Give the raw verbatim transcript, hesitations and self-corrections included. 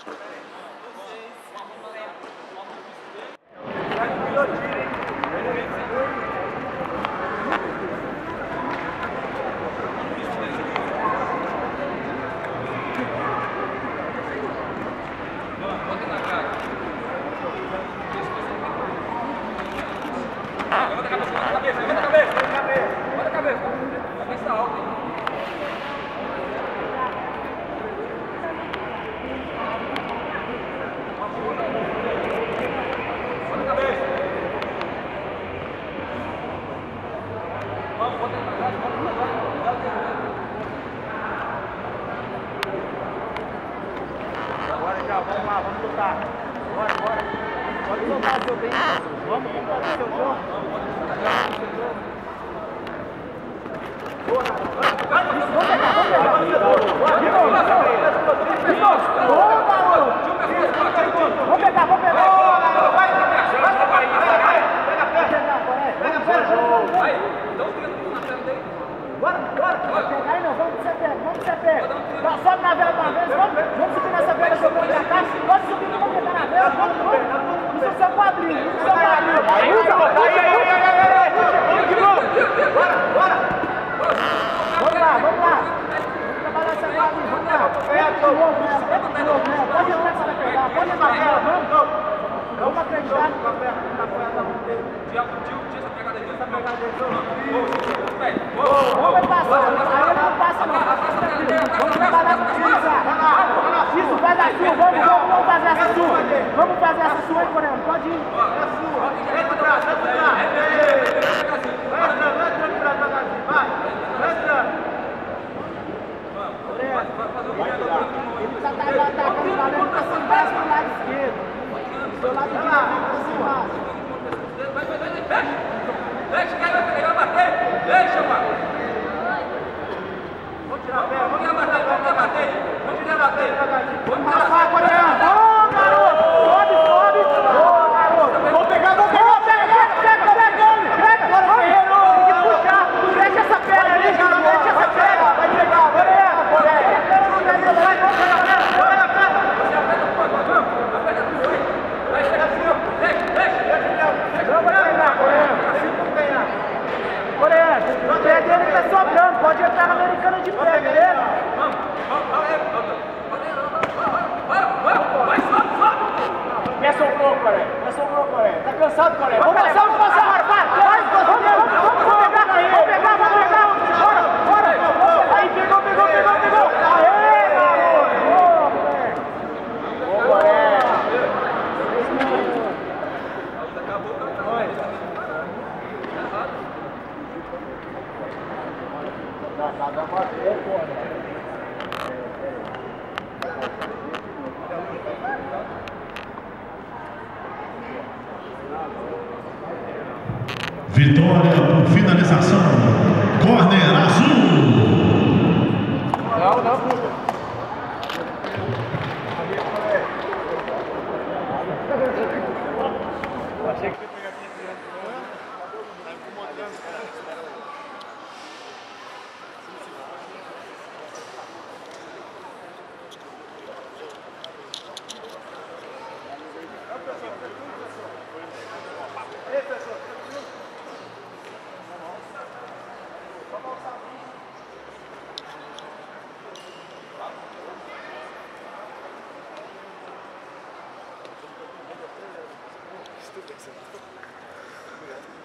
Vamos lá, vamos lutar. Bora, bora. Pode soltar o seu bem. Vamos lutar o seu jogo. Boa, garoto. Vamos pegar, vamos pegar. Boa, garoto. Vamos pegar, vamos pegar. Boa, garoto. Vai, vai, vai. Pega, pega. Pega, pega. Vai. Dá um dedo na tela dele. Bora, bora. Vai pegar aí não, vamos que você pega, vamos que você pega. Sobe na vela uma vez, vamos, vamos subir nessa vela que eu vou pra cá. Pode subir, vamos pegar na vela, vamos, vamos. Usa o seu quadrinho, usa o seu quadrinho. Usa, usa, aí, aí, aí, aí, aí. Vamos de novo. Bora, bora. Vamos lá, vamos lá. Vamos trabalhar essa quadrinha, vamos lá. Pega de novo, né? Pega de novo, né? Pode entrar que você vai pegar, pode entrar na vela, vamos. Vamos acreditar. Vamos passar, aí ele não passa não. Vamos trabalhar com isso. Isso, faz a sua, vamos, vamos, vamos fazer essa sua. Vamos fazer essa sua aí, Coreno, pode ir. É sua. Entra pra trás, entra pra trás. Vai entrando, vai entrando pra trás, vai. Vai entrando. Ele tá atacando o valendo pra cima, vai pro lado esquerdo. Do seu lado direito, pra cima. Vai, vai, vai, fecha. Deixa, quem vai pegar, bater. Deixa, mano. Vamos tirar a perna, vamos tirar a bater, vamos tirar a bater. Vamos tirar a bater. Vamos passar, Coreano. Ô, garoto. Sobe, sobe. Ô, garoto. Vou pegar, vou pegar. Pega, pega, pega, pega. Pega, Coreano. Tem que puxar. Deixa essa perna ali, cara. Deixa essa perna. Vai pegar, Coreano. Coreano. Vai, vai, vai. Vamos pegar a perna. Pega a perna. Você aperta o pano, vamos. Aperta tudo aí. Vai, pega assim, ó. Deixa, deixa. Vamos pegar, Coreano. Coreano, o pé dele tá sobrando, pode entrar na americana de pé, beleza? Vamos, vamos, vamos, vai, sobe, sobe! Pé sobrou, Coreano, pé sobrou, Coreano. Tá cansado, Coreano? Vamos passar, vamos passar, vai, vai, vai, vamos pegar, vamos pegar, vamos pegar, bora, bora! Aí, pegou, pegou, pegou, pegou! Aê, garoto! Boa, moleque! Boa, Coreano! Acabou, acabou. Cada bater, pô, vitória por finalização, corner azul. Não, não, puta. Achei que você pegar aqui direto. Tá incomodando, cara. Ei, pessoal, Obrigado.